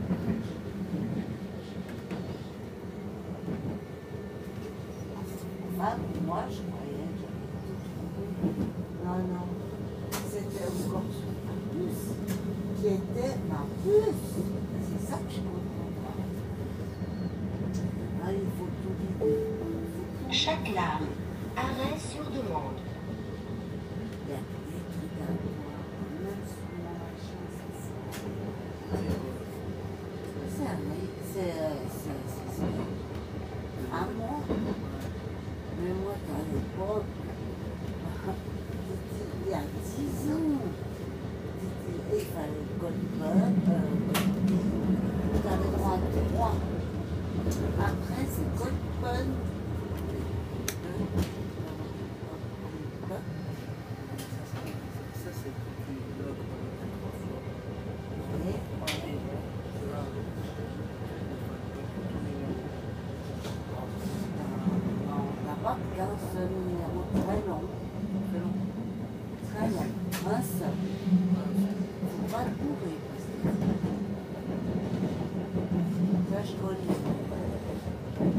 Enfin, moi, je croyais que j'avais tout trouvé. Non, non. C'était encore ma puce qui était ma puce. C'est ça que je comprends pas. Ah, il faut tout vider. Chatelard, arrêt sur demande. Il y a des trucs à voir. Même sur mon machin, c'est ça. C'est à moi. Mais moi, à l'époque, il y a 10 ans, il fallait le code tu avais droit à 3. Après, c'est code pun. Ça, c'est plus log dans le 3 fois. Pas qu'un seul numéro très long. Très long. Un seul. Il ne faut pas le bourrer parce que ça, je connais.